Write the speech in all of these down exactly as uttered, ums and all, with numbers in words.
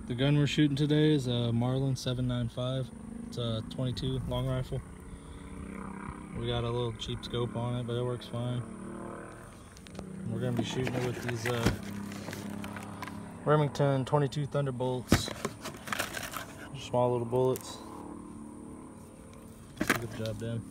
The gun we're shooting today is a Marlin seven ninety-five. It's a twenty-two long rifle. We got a little cheap scope on it, but it works fine. We're going to be shooting it with these uh, Remington twenty-two Thunderbolts. Small little bullets. Get the job done.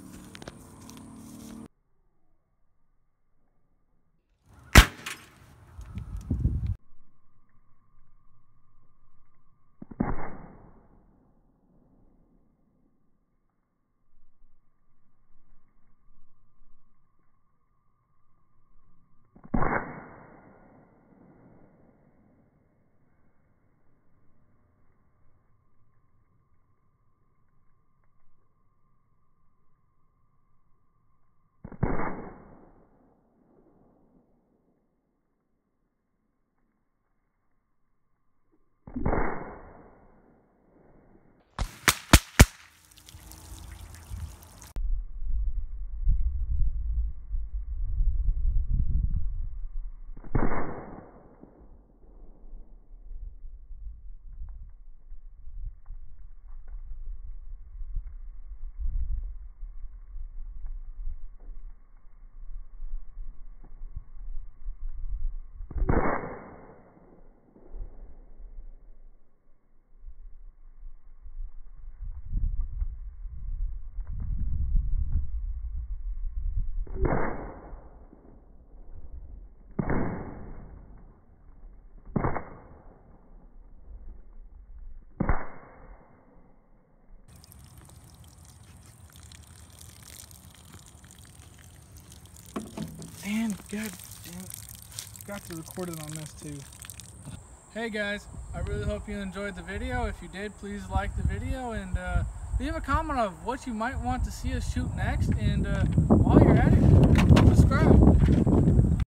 And god damn it, got to record it on this too. Hey guys, I really hope you enjoyed the video. If you did, please like the video and uh, leave a comment of what you might want to see us shoot next, and uh,